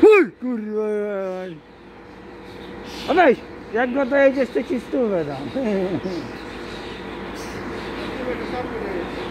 Uj, kurwa. A weź, jak go dojedziesz, to ci stówę dam. Sam